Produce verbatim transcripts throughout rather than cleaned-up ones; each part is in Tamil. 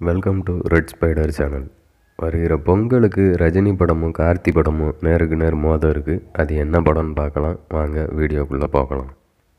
Welcome to red spider channel. வருகிற பொங்கலுக்கு ரஜினி படமும் கார்த்தி படமும் நேருக்கு நேர் மோதல் இருக்குது. அது என்ன படம்னு பார்க்கலாம் வாங்க, வீடியோக்குள்ளே பார்க்கலாம்.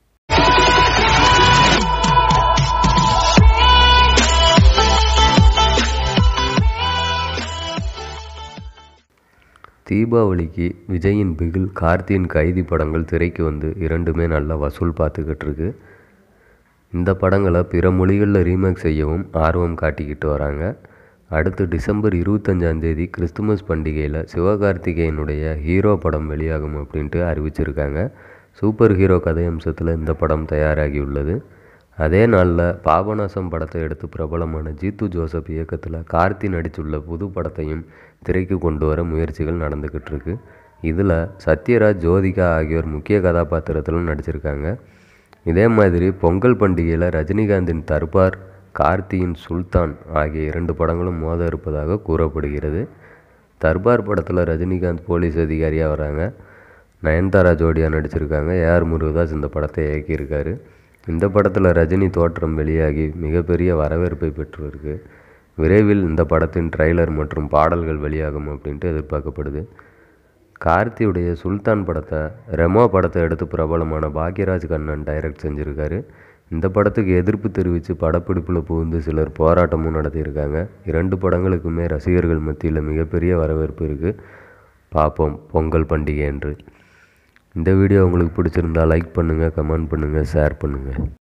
தீபாவளிக்கு விஜயின் பிகில், கார்த்தியின் கைதி படங்கள் திரைக்கு வந்து இரண்டுமே நல்ல வசூல் பார்த்துக்கிட்டு இருக்கு. இந்த படங்களை பிற மொழிகளில் ரீமேக் செய்யவும் ஆர்வம் காட்டிக்கிட்டு வராங்க. அடுத்து டிசம்பர் இருபத்தஞ்சாந்தேதி கிறிஸ்துமஸ் பண்டிகையில் சிவகார்த்திகேயனுடைய ஹீரோ படம் வெளியாகும் அப்படின்ட்டு அறிவிச்சிருக்காங்க. சூப்பர் ஹீரோ கதை அம்சத்தில் இந்த படம் தயாராகியுள்ளது. அதே நாளில் பாபநாசம் படத்தை எடுத்து பிரபலமான ஜீத்து ஜோசப் இயக்கத்தில் கார்த்தி நடித்துள்ள புது படத்தையும் திரைக்கு கொண்டு வர முயற்சிகள் நடந்துக்கிட்டு இருக்கு. இதில் சத்யராஜ், ஜோதிகா ஆகியோர் முக்கிய கதாபாத்திரத்திலும் நடிச்சிருக்காங்க. இதே மாதிரி பொங்கல் பண்டிகையில் ரஜினிகாந்தின் தர்பார், கார்த்தியின் சுல்தான் ஆகிய இரண்டு படங்களும் மோத இருப்பதாக கூறப்படுகிறது. தர்பார் படத்தில் ரஜினிகாந்த் போலீஸ் அதிகாரியாக வராங்க. நயன்தாரா ஜோடியாக நடிச்சிருக்காங்க. ஏஆர் முருகதாஸ் இந்த படத்தை இயக்கியிருக்காரு. இந்த படத்தில் ரஜினி தோற்றம் வெளியாகி மிகப்பெரிய வரவேற்பை பெற்றிருக்கு. விரைவில் இந்த படத்தின் ட்ரைலர் மற்றும் பாடல்கள் வெளியாகும் அப்படின்ட்டு எதிர்பார்க்கப்படுது. கார்த்தியுடைய சுல்தான் படத்தை ரெமோ படத்தை எடுத்து பிரபலமான பாக்யராஜ் கண்ணன் டைரக்ட் செஞ்சுருக்காரு. இந்த படத்துக்கு எதிர்ப்பு தெரிவித்து படப்பிடிப்பில் புகுந்து சிலர் போராட்டமும் நடத்தியிருக்காங்க. இரண்டு படங்களுக்குமே ரசிகர்கள் மத்தியில் மிகப்பெரிய வரவேற்பு இருக்குது. பார்ப்போம் பொங்கல் பண்டிகை என்று. இந்த வீடியோ உங்களுக்கு பிடிச்சிருந்தால் லைக் பண்ணுங்கள், கமெண்ட் பண்ணுங்கள், ஷேர் பண்ணுங்கள்.